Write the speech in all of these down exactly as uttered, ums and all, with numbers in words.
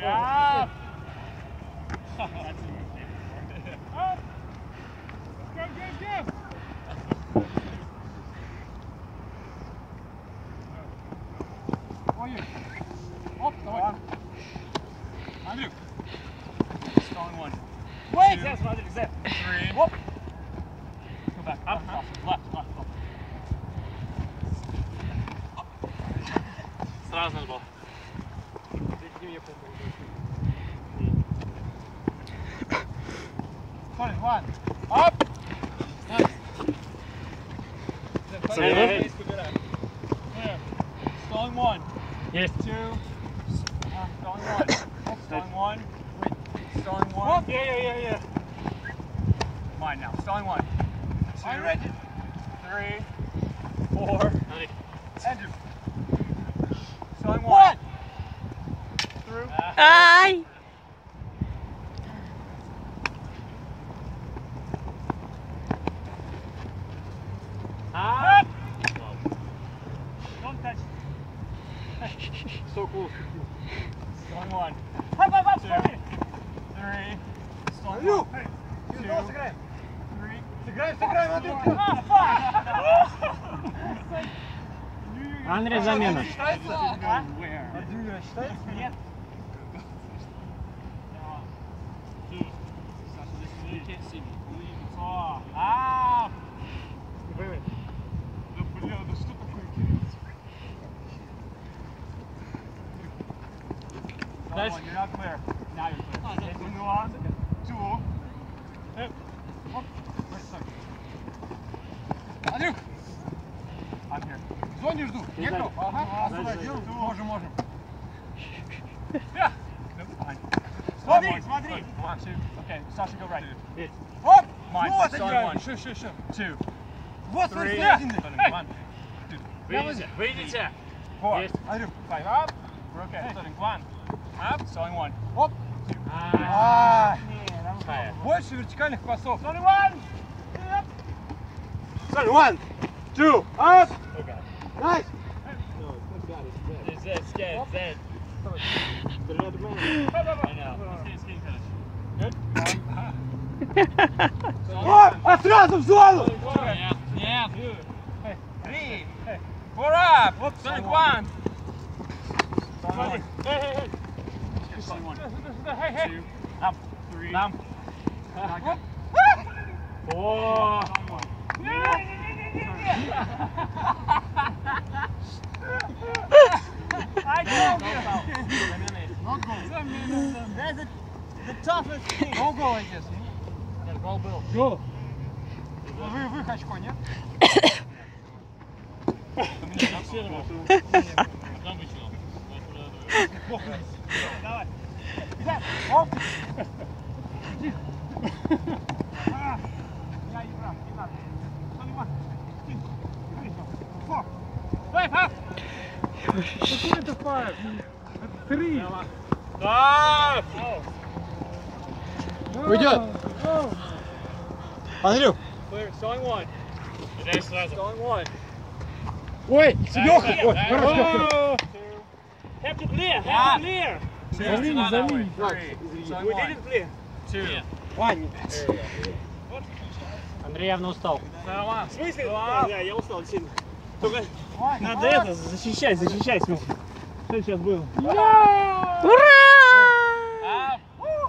Up! Up! Go, go, go! Ой, оп, давай. Андрюк. Strong one. Wait! Yes, Андрюк, there. Three. Оп. Go back. Up, up. Left, left, left. Сразу надо было. Sorry, one. Up. Nice. Hey, hey. Strong one. Yes. Two. Uh, strong one. Oh, strong one. Wait. Strong one. Oh, yeah, yeah, yeah, yeah. Mine now. Strong one. Two. I'm ready. Three. Four. Ready. Andrew. Strong one. Through. Ay! Up. Don't touch. So cool. Strong one. Up, up, up. Two. Three. Strong Andrew. one. Hey. Two. Сыграем. Three. Сыграем, сыграем, Андрюк. Ah, fuck. Андрей, замена. Считается? Where? Андрюк, считается? Нет. You can't see me. Oh. Ah. Wait, Да бля, да что такое, Кирилл? Nice. You're not clear. Now you're clear. Okay, move on. Two. Hey. Up. Wait a second. Андрюк, I'm here. в зоне жду. Ехал? Ага. Дальше. Делай, можем, можем. Yeah. Nope, fine. Смотри, One, смотри. One, two. Okay, Sasha, go right. Yes. Оп! Mine. Ну вот Strong играем. one. Еще, еще, еще. Two. Вот, смотри, Three. смотри, один. Hey. One. Выйдите, выйдите. Four. Есть. Андрюк, Five. Up. We're okay. Starting one. Up. Starting one. оп. А, А, Хая. больше вертикальных пасов. Starting one. Sorry, one, two, up. Nice. It's dead, it's dead, it's dead. I know. It's getting finished. Good. Оп, а сразу в зону. Yeah. Yeah. Hey. Three. Hey. Four up. Whoops. Starting one. Starting one. Hey, hey, hey. Starting one. Hey, hey. Two. Up. Three. Нам. Not good. О, Starting one. I told you. Not goal. That's the, the toughest thing. No goal, I guess. Нет, гол был. Go. Вы, вы очко, нет? Давай. Оп. Я не прав, не надо. Four. Five, up. Какой это five? Three. да! Уйдет. Андрюк. Clear. Starting one. Дай сразу. Starting one. Ой, Серега. Дай, Ой, дай. хорош, хорош. Two. Have to clear, Yeah. have to clear. Two. линию, Not за that way. линию. Three. Starting We one. didn't clear. Two. Yeah. Вань. Андрей явно устал. Starting one. В смысле? Два. Да, я устал сильно. Только Вань. надо это, защищать, защищать, в смысле. Что сейчас было? Ура! Up.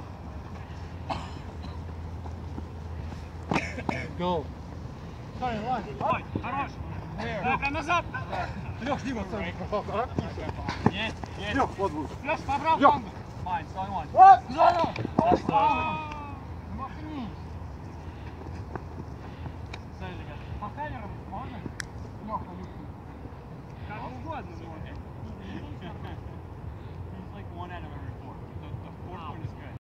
Go. Sorry, one. Ой, хорош. There. Да, прям назад. Лёш, Дима, sorry. Есть, есть. Лёш, вот будет. Плюс, побрал Лёх. флангу. Mine. Starting one. Оп, в зону. That's Махни. Say it again. Повторяй.